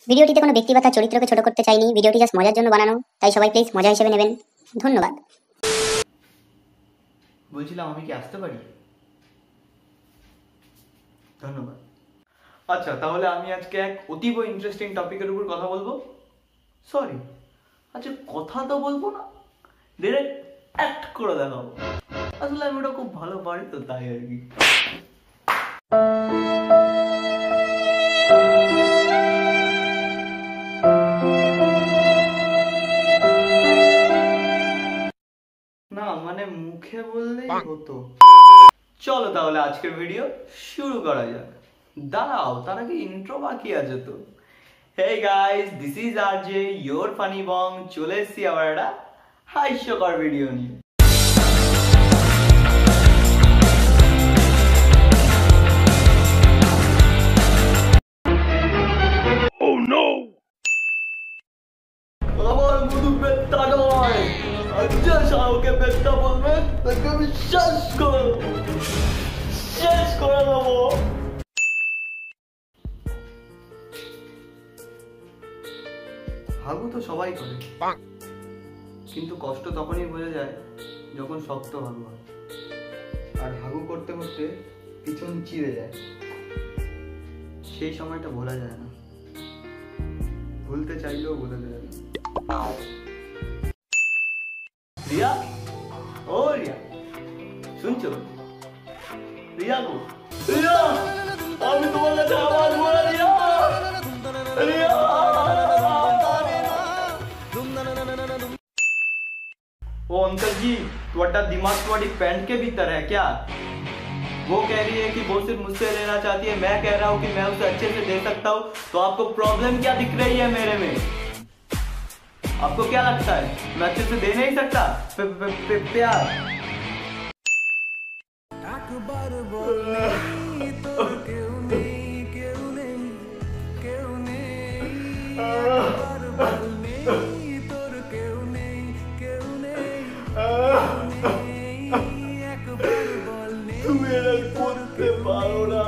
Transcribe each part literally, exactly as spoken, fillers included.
ভিডিওটিতে কোনো ব্যক্তি বা তার চরিত্রকে ছোট করতে চাইনি, ভিডিওটি জাস্ট মজার জন্য বানানো, তাই সবাই প্লিজ মজা হিসেবে নেবেন। ধন্যবাদ। বলছিলাম আমি কি আসতে পারি? ধন্যবাদ। আচ্ছা, তাহলে আমি আজকে এক অতীব ইন্টারেস্টিং টপিকের উপর কথা বলবো। সরি, আচ্ছা কথা তো বলবো না, ডাইরেক্ট অ্যাক্ট করে দেখাবো। আসলে আমি ওটা খুব ভালো পারি তো, তাই আর কি। না মানে মুখে বললেই হতো। চলো তাহলে আজকের ভিডিও শুরু করা যাক। দাঁড়াও, তার আগে ইন্ট্রো বাকি আছে তো। Hey guys, this is R J, your funny bong. চলে এসেছি আবার একটা হাস্যকর ভিডিও নিয়ে। Oh no! আমার মধু বেত্তা নয়, আচ্ছা শাহকে বেত্তা বলবে তাকে আমি শেষ করে শেষ করে দেবো। হাগু তো সবাই করে, কিন্তু কষ্ট তখনই বোঝা যায় যখন শক্ত হাগু হয়, আর হাগু করতে করতে পিছন চিড়ে যায়। সেই সময়টা ভোলা যায় না, ভুলতে চাইলেও ভোলা যায় না। রিয়া, ও রিয়া, শুনছো? রিয়া গো, রিয়া, আমি তোমার কাছে আওয়াজ বলে রিয়া, রিয়া। ओ अंकल जी, तुम्हारा दिमाग तुम्हारी पैंट के भीतर है क्या? वो कह रही है कि वो सिर्फ मुझसे लेना चाहती है, मैं कह रहा हूँ कि मैं उसे अच्छे से दे सकता हूँ, तो आपको प्रॉब्लम क्या दिख रही है मेरे में? आपको क्या लगता है मैं अच्छे से दे नहीं सकता प्यार? मेरा করতে পারো না।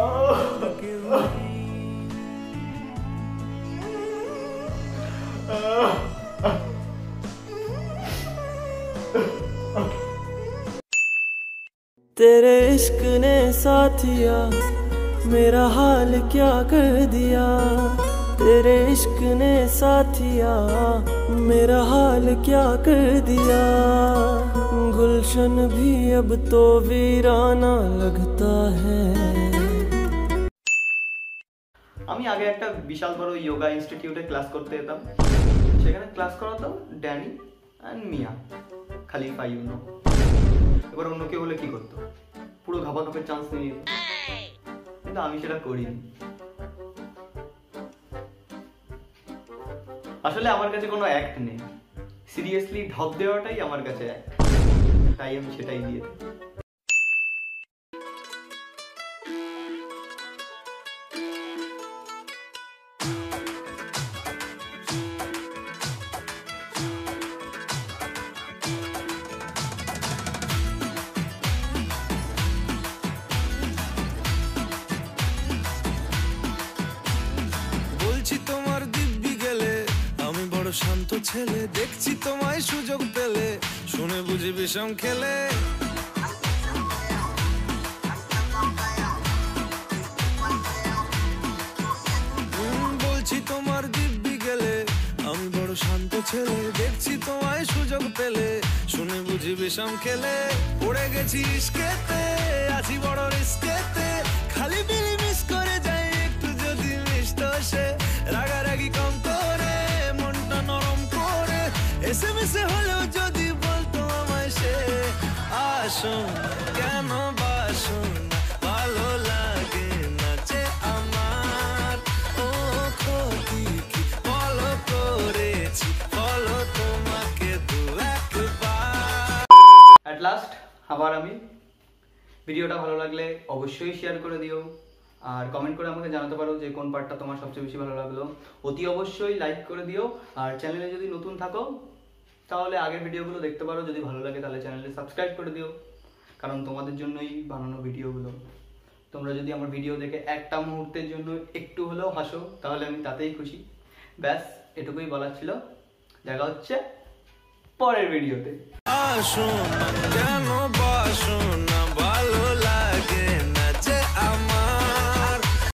तेरे इश्क ने साथिया मेरा हाल क्या कर दिया, तेरे इश्क ने साथिया मेरा हाल क्या कर दिया, गुलशन भी अब तो वीराना लगता है। আমি আগে একটা বিশাল বড় যোগা ইনস্টিটিউটে ক্লাস করতে যেতাম। সেখানে ক্লাস করাতো ড্যানি অ্যান্ড মিয়া, খালিফা ইউনো। এবার অন্য কেউ হলে কি করতো? পুরো ঘাপা ঘাপের চান্স নিয়ে যেত, কিন্তু আমি সেটা করিনি। আসলে আমার কাছে কোনো অ্যাক্ট নেই, সিরিয়াসলি ঢপ দেওয়াটাই আমার কাছে অ্যাক্ট, তাই আমি সেটাই দিয়ে দিই। তোমার দিব্যি গেলে আমি বড় শান্ত ছেলে, দেখছি তোমায় সুযোগ পেলে শুনে বুঝি বিষম খেলে। বলছি তোমার দিব্যি গেলে আমি বড় শান্ত ছেলে, দেখছি তোমায় সুযোগ পেলে শুনে বুঝি বিষম খেলে। পড়ে গেছি ইস্কেতে, আছি বড় রিস্কেতে, খালি বিলি মিস করে যাই একটু যদি মিষ্ট সে। রাগারাগি কম করে মনটা নরম করে এসএমএস হলেও যদি বলতো আমায় সে, আসুন কেন বাসুন ভালো লাগে নাচে আমার, ও ক্ষতি কি বলো করেছি বলো তোমাকে দু একবার। অ্যাট লাস্ট আবার আমি। ভিডিওটা ভালো লাগলে অবশ্যই শেয়ার করে দিও, আর কমেন্ট করে আমাকে জানাতে পারো যে কোন পার্টটা তোমার সবচেয়ে বেশি ভালো লাগলো। অতি অবশ্যই লাইক করে দিও, আর চ্যানেলে যদি নতুন থাকো তাহলে আগের ভিডিওগুলো দেখতে পারো। যদি ভালো লাগে তাহলে চ্যানেলে সাবস্ক্রাইব করে দিও, কারণ তোমাদের জন্যই বানানো ভিডিওগুলো। তোমরা যদি আমার ভিডিও দেখে একটা মুহূর্তের জন্য একটু হলেও হাসো তাহলে আমি তাতেই খুশি। ব্যাস এটুকুই বলার ছিল। দেখা হচ্ছে পরের ভিডিওতে। আসুন কেন বাসুন